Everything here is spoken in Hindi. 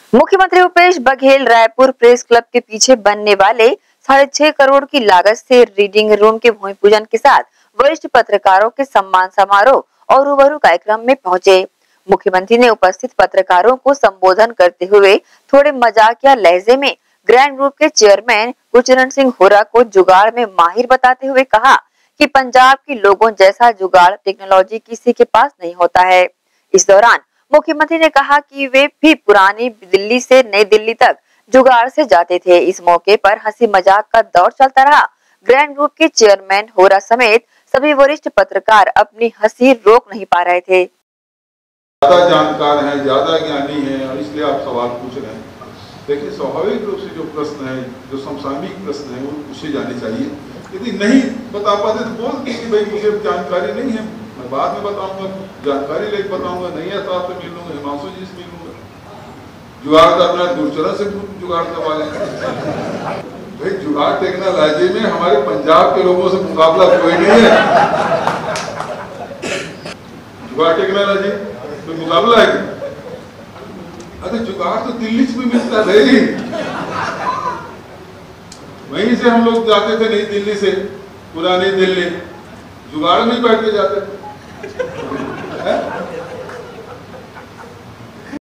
मुख्यमंत्री भूपेश बघेल रायपुर प्रेस क्लब के पीछे बनने वाले 6.5 करोड़ की लागत से रीडिंग रूम के भूमि पूजन के साथ वरिष्ठ पत्रकारों के सम्मान समारोह और रूबरू कार्यक्रम में पहुंचे। मुख्यमंत्री ने उपस्थित पत्रकारों को संबोधन करते हुए थोड़े मजाकिया लहजे में ग्रैंड ग्रुप के चेयरमैन गुरचरण सिंह होरा को जुगाड़ में माहिर बताते हुए कहा कि पंजाब के लोगों जैसा जुगाड़ टेक्नोलॉजी किसी के पास नहीं होता है। इस दौरान मुख्यमंत्री ने कहा कि वे भी पुरानी दिल्ली से नई दिल्ली तक जुगाड़ से जाते थे। इस मौके पर हंसी मजाक का दौर चलता रहा। ग्रैंड ग्रुप के चेयरमैन होरा समेत सभी वरिष्ठ पत्रकार अपनी हंसी रोक नहीं पा रहे थे। ज्यादा जानकार हैं, ज्यादा ज्ञानी हैं और इसलिए आप सवाल पूछ रहे हैं। देखिए, स्वाभाविक रूप से जो प्रश्न है, जो समसामयिक प्रश्न है, वो पूछे जाने चाहिए। यदि नहीं बता पाते तो बोल दीजिए कि भाई मुझे जानकारी नहीं है, मैं बाद में बताऊंगा, जानकारी लेके बताऊंगा, नहीं है तो आपसे मिल लूंगा, हिमांशु जी से मिल लूंगा। जुगाड़ करना गुरचरण से जुगाड़ करवा लेंगे। भाई जुगाड़ टेक्नोलॉजी में हमारे पंजाब के लोगों से मुकाबला कोई नहीं है। जुगाड़ टेक्नोलॉजी में मुकाबला है। अरे जुगाड़ तो दिल्ली से भी मिलता है, वहीं से हम लोग जाते थे नई दिल्ली से, पुरानी दिल्ली, जुगाड़ नहीं बैठ के जाते थे।